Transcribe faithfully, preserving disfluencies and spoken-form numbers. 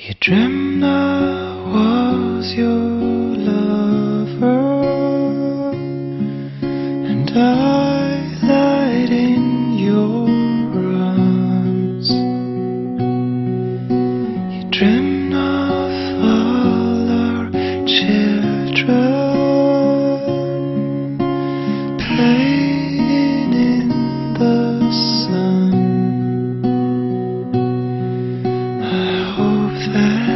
You dreamt I was your lover, and I lied in your arms. You dreamt of all our children playing in the sun. I hope that